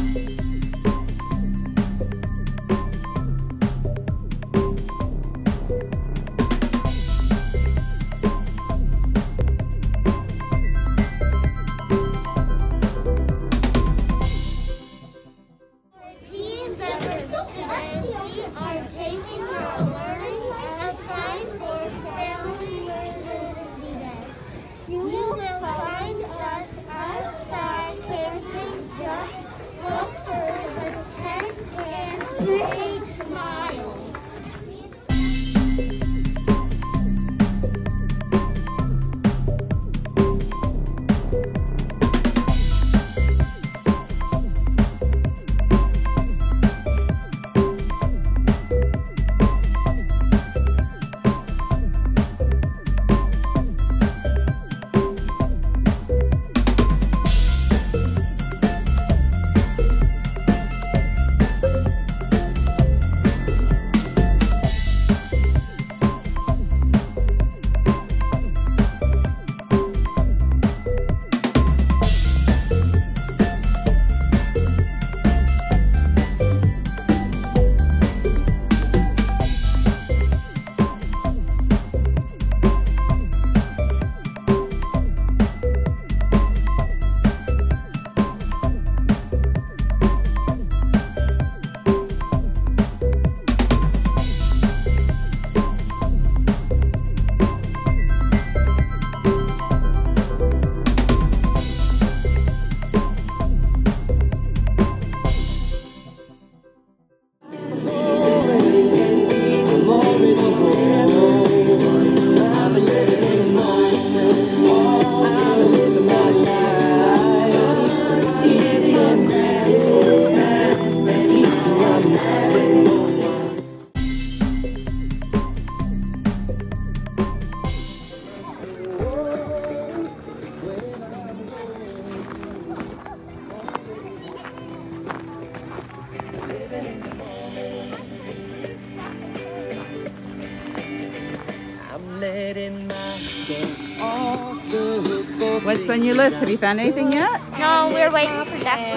What's on your list? Have you found anything yet? No, we're waiting for that.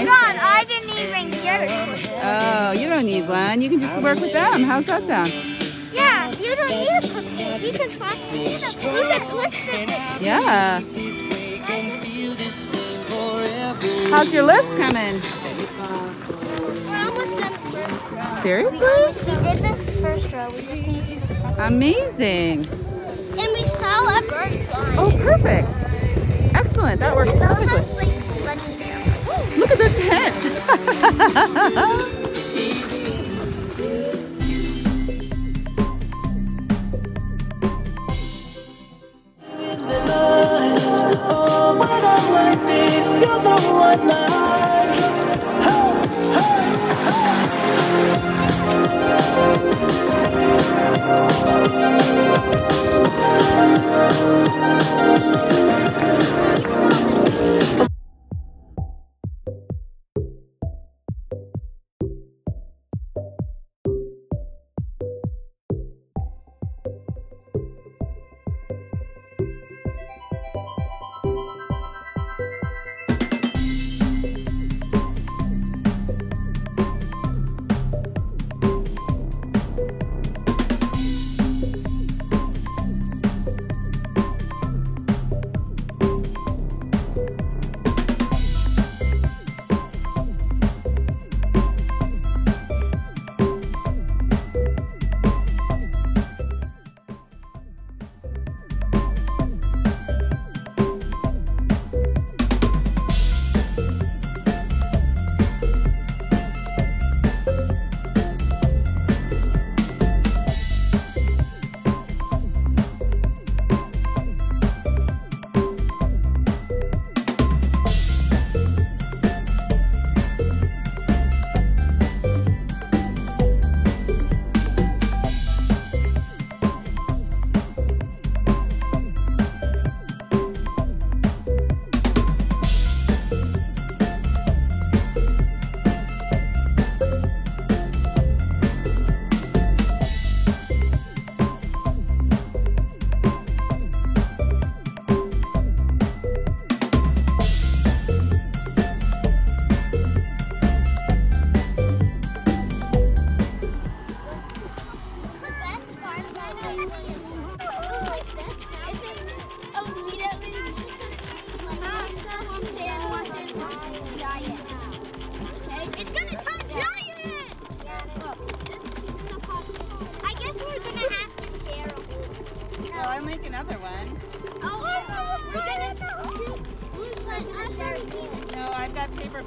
I didn't even get it. Oh, you don't need one. You can just work with them. How's that sound? Yeah, you don't need a cookie. You can find you can list it. Yeah. How's your list coming? We're almost done the first row. Seriously? We did the first row. We just need to do the second. Amazing. And we saw a bird flying. Oh, perfect. Excellent. That works perfectly. Look at the tent.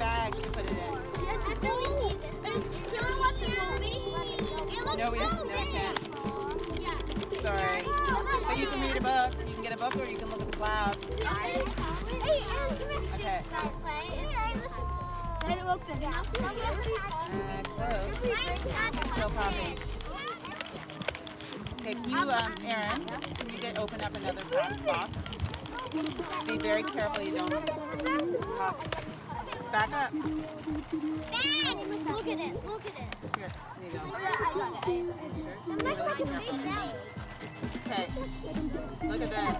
bag to put it in. Yes, I've really seen this. Can we watch the movie? It looks No, we so can't. Yeah. Sorry. But you can read a book. You can get a book or you can look at the clouds. Hey, Aaron, come here. Okay. Hey, look good enough. Close. Still popping. Okay, can you, Aaron, can you open up another box? Be very careful you don't pop. Back up. Look at it. Look at it. Here, there you go. I got it. Okay, look at this.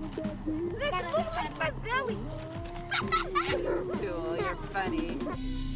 Look at my belly. Cool, you're funny.